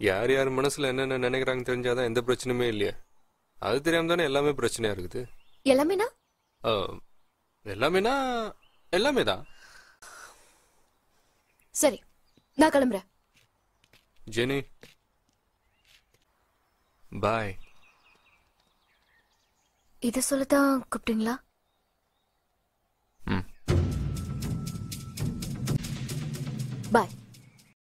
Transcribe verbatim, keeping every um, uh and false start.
யார் யார் மனசுல என்னென்ன நினைக்கிறாங்க தெரிஞ்சாதான் எந்த பிரச்சனையுமே இல்லையா? அது தெரியாம தானே எல்லாமே பிரச்சனையா இருக்குது. எல்லாமேனா? எல்லாமேனா எல்லாமே தான். சரி, நான் கிளம்புறேன். Jenny, bye. இதை சொல்லத்தான் கூப்பிட்டீங்களா? ம். பாய்.